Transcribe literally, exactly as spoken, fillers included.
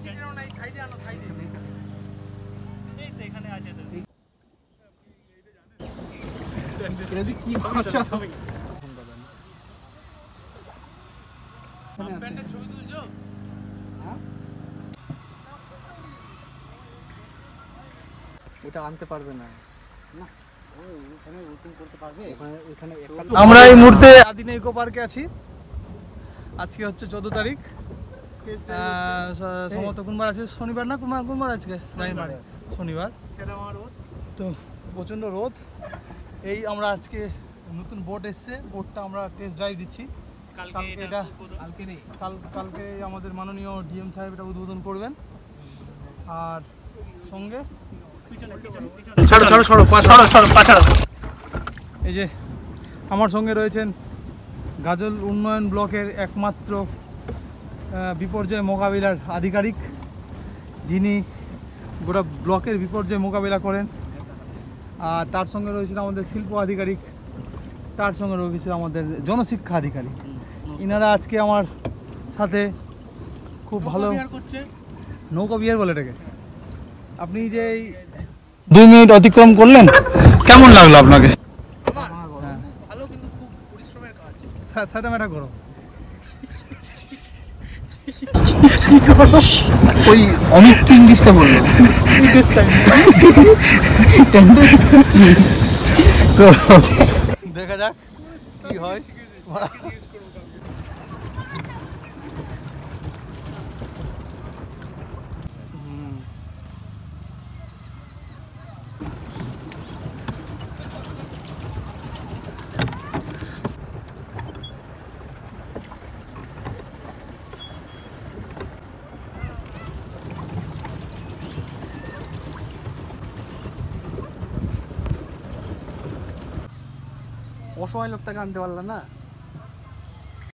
এটা আনতে পারবে না। আমরা এই মুহূর্তে আদিনা ইকো পার্কে আছি। আজকে হচ্ছে চোদ্দ তারিখ, সম্ভবত কোনবার আছে, শনিবার না কোনবার কোনবার আজকে জানি না, শনিবার। তো প্রচণ্ড রোদ। এই আমরা আজকে নতুন বোট এসছে, বোটটা আমরা টেস্ট ড্রাইভ দিচ্ছি। কালকে এটা কাল কালকে আমাদের মাননীয় ডিএম সাহেব এটা উদ্বোধন করবেন। আর সঙ্গে এই যে আমার সঙ্গে রয়েছেন গাজল উন্নয়ন ব্লকের একমাত্র বিপর্যয় মোকাবিলার আধিকারিক, যিনি গোটা ব্লকের বিপর্যয় মোকাবিলা করেন। আর তার সঙ্গে রয়েছেন আমাদের শিল্প আধিকারিক, তার সঙ্গে রয়েছে আমাদের জনশিক্ষা আধিকারিক। ইনারা আজকে আমার সাথে খুব ভালো নৌকা বিহার বলে এটাকে। আপনি যে এই দুই মিনিট অতিক্রম করলেন, কেমন লাগলো আপনাকে? ভালো, কিন্তু খুব পরিশ্রমের কাজ। সাথে ম্যাটা করো ওই অমিত ইংলিশটা বললো। তো দেখা যাক কি হয়। অসহায় লোকটাকে আনতে পারলাম না।